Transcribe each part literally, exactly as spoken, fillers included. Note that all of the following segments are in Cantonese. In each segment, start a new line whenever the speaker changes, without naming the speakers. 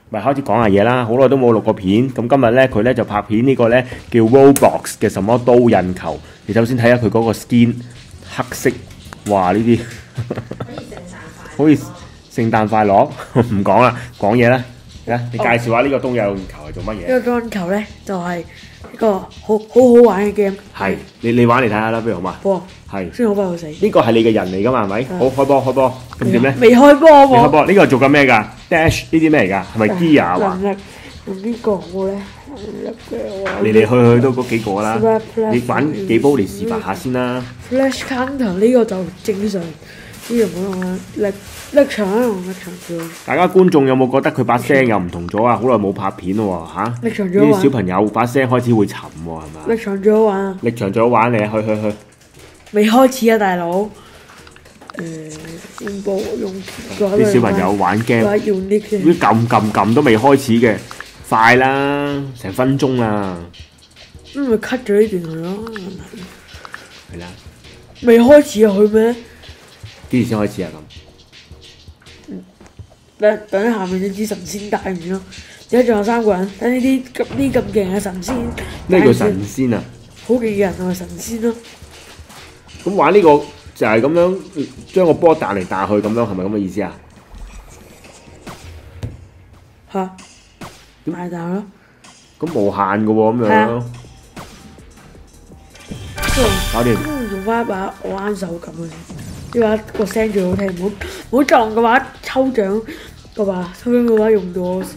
咪開始講下嘢啦，好耐都冇錄過片，咁今日咧佢咧就拍片呢個咧叫 Roblox 嘅什麼刀刃球。你首先睇下佢嗰個 skin 黑色，哇呢啲好似聖誕快樂，唔講啦，講嘢啦。嚟，你介紹下呢個刀刃球係做乜嘢？
呢個刀刃球咧就係一個好好好玩嘅 game。
係，你你玩嚟睇下啦，不如好嘛？
波
係。
雖然好快會死。
呢個係你嘅人嚟㗎嘛？係咪？好，開波開波，咁點咧？
未開波喎。
未開波，呢個係做緊咩㗎 ？Dash 呢啲咩嚟㗎？係咪 gear 啊？
能力用邊個好咧？
嚟嚟去去都嗰幾個啦。你玩幾煲嚟示範下先啦。
Flash counter 呢個就正常，呢個唔好用啦。力力場用力場最好。
大家觀眾有冇覺得佢把聲又唔同咗啊？好耐冇拍片咯喎嚇！
力場最好玩。
呢啲小朋友把聲開始會沉喎，係嘛？
力場最好玩啊！
力場最好玩嚟，去去去。
未開始啊，大佬。誒，用部用
啲小朋友玩 game，
用啲
啲撳撳撳都未開始嘅，快啦，成分鐘啦。
咁咪 cut 咗呢段佢咯。
係啦。
未開始啊，佢咩？
幾時先開始啊？咁？
等等下面隻神仙帶完咯，而家仲有三個人，等呢啲咁呢咁勁嘅神仙。
咩叫神仙啊？
好勁嘅人同埋神仙咯。
咁玩呢個就係咁樣將個波彈嚟彈去咁樣，係咪咁嘅意思啊？
嚇！大彈咯。
咁無限嘅喎，咁樣。搞掂。
用翻一把我啱手咁嘅，呢把個聲最好聽，唔好唔好撞嘅話抽獎嘅話，抽獎嘅話用到。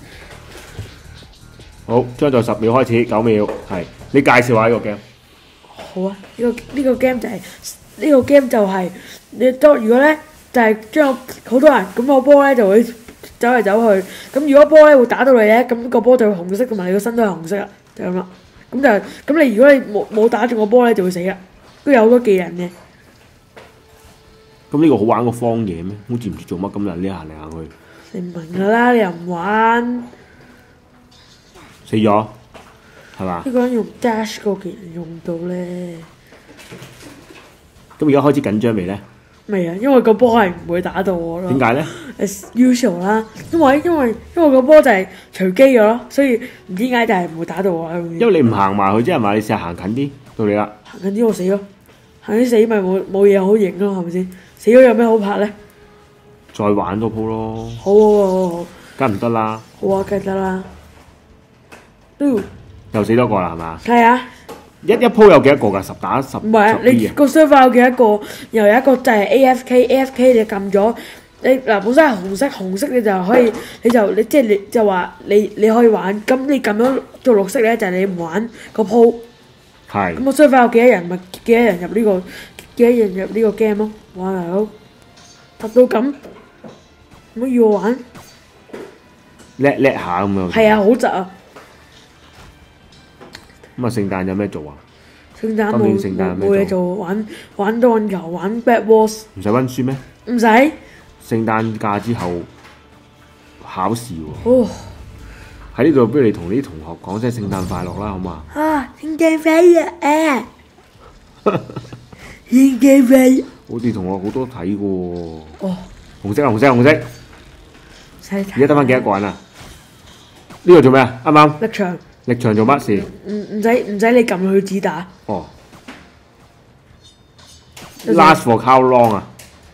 好，將在十秒開始，九秒，係你介紹下呢個 game。
好啊，呢個呢個 game 就係呢個 game 就係你當如果咧就係將好多人咁個波咧就會走嚟走去，咁如果波咧會打到你咧，咁個波就會紅色，同埋你個身都係紅色啦，就咁啦。咁就咁你如果你冇冇打中個波咧，就會死啦。都有好多技能嘅。
咁呢個好玩過荒野咩？好似唔知做乜咁啦，呢行嚟行去。
你唔明㗎啦，你又唔玩。
死咗，係嘛？
呢個人用 dash 個技能用到咧。
咁而家開始緊張未咧？
未啊，因為個波係唔會打到我咯。
點解咧
？As usual 啦，因為因為因為個波就係隨機嘅咯，所以唔知點解就係唔會打到我。
因為你唔行埋去啫係嘛？你試下行近啲，到你啦。
行近啲我死咯，行啲死咪冇冇嘢好影咯，係咪先？死咗有咩好拍咧？
再玩多鋪咯。
好好好好。
梗唔得啦。
好啊，梗得啦。都
又死多個啦係嘛？
係啊。
一一鋪有幾多個㗎？十打十。
唔係啊，你個 server 有幾多個？又有一個就係 A F K，A F K 你撳咗，你嗱本身係紅色，紅色你就可以，你就你即係你就話你你可以玩，咁你撳咗做綠色咧就係你唔玩個鋪。
係。
咁個 server 有幾多人咪幾多人入呢個幾多人入呢個 game 咯？哇大佬，揼到咁，唔好要我玩。
叻叻下咁樣。
係啊，好窒啊！
咁啊，聖誕有咩做啊？
聖誕
今年聖誕有咩做？
冇嘢做，玩玩刀刃球，玩 Bed Wars。
唔使温書咩？
唔使。
聖誕假之後考試喎。
哦。
喺呢度，不如你同啲同學講聲聖誕快樂啦，好嘛？
啊！聖誕快樂啊！聖誕快樂。
我哋同學好多睇嘅喎。
哦。
紅色啊！紅色啊！紅色。
而
家得翻幾多個人啊？呢個做咩啊？啱啱。
力場。
力場做乜事？
唔唔使唔使你撳佢指打。
哦。Last for how long 啊？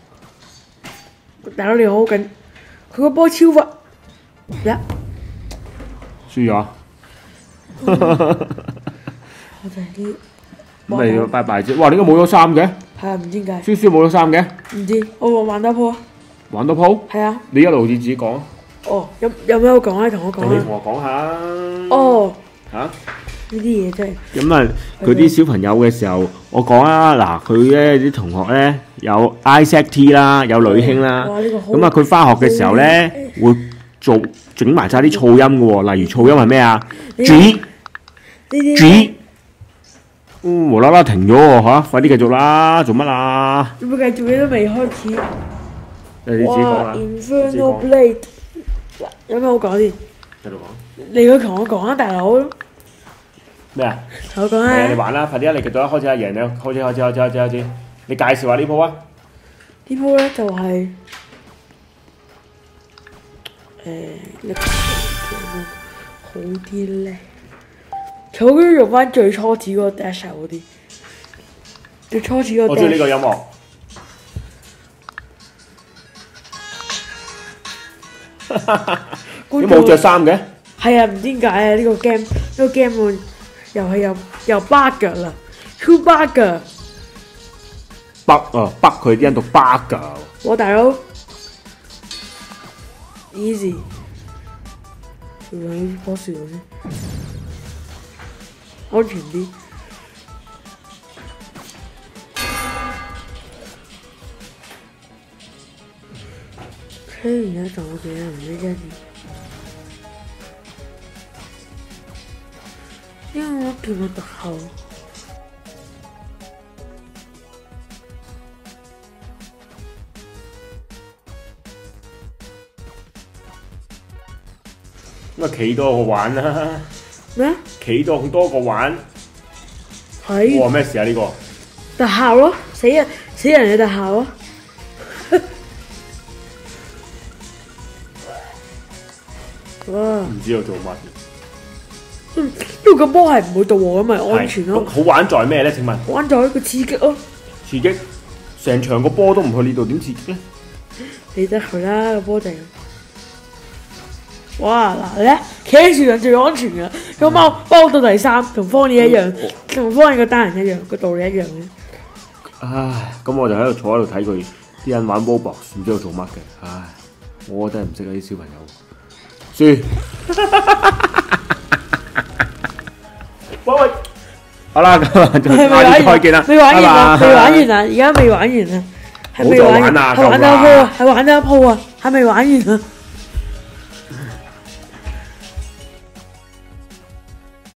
大佬你好緊，佢個波超快，一。
輸咗。
我哋啲。
咁咪要拜拜啫！哇！點解冇咗衫嘅？
係啊，唔知點解。
輸輸冇咗衫嘅？
唔知，我玩多鋪啊。
玩多鋪？
係啊。
你一路好似自己講。
哦，有有咩好講咧？同我講啊。
你同我講下。
哦。
嚇？
呢啲嘢真係。
咁啊，佢啲小朋友嘅時候，我講啊，嗱，佢咧啲同學咧有 I S A C T 啦，有女兄啦，咁啊，佢翻學嘅時候咧會做整埋晒啲噪音嘅喎，例如噪音係咩啊 ？G G， 無啦啦停咗喎嚇，快啲繼續啦，做乜啊？
做乜繼續？你都未開始。
你自己講啦。
Inferno Blade，有咩好講先？
繼續講。
你要同我講啊，大佬。
咩啊？
同我講啊！
係啊，你玩啦，快啲啊！你繼續啦，開始啊，贏你，開始開始開始開始開始，你介紹下呢鋪啊！
呢鋪咧就係誒力好啲咧？佢好中意用翻最初始嗰個 dash 嗰啲，最初始嗰個 dash。
我中意呢個音樂。你冇着衫嘅？
係啊，唔知點解啊！呢、這個 game 呢個 game 會又係又又 bug 㗎啦 ，true bug 㗎。
北啊，北佢啲人讀 bug 㗎。
我大佬 easy， 調兩呢棵樹先，安全啲。OK，而家仲有幾多人呢？跟住，因為我見到特效。
咁啊，企多個玩啦！
咩？
企多多個玩。
係。
哇！咩事啊？呢、這個
特效咯，死人死人嘅特效咯。哇！
唔知道做乜。
嗯，因為個波係唔會到我咁咪安全咯。
好玩在咩咧？請問？
好玩在一個刺激咯。
刺激！成場個波都唔去呢度，點刺激咧？
理得佢啦，個波就係。哇！嗱咧，企喺樹上最安全㗎，個貓包到第三，同方年一樣，同方年個單人一樣，個道理一樣嘅。
唉，咁我就喺度坐喺度睇佢啲人玩 Roblox， 唔知道做乜嘅。唉，我真係唔識啊啲小朋友。輸。喂喂，好啦，咁啊，下次再見啦，
未玩完啊，
拜拜
未玩完啊，而家未玩完啊，係未玩完，係玩咗一鋪啊，係玩咗一鋪啊，係未玩完啊。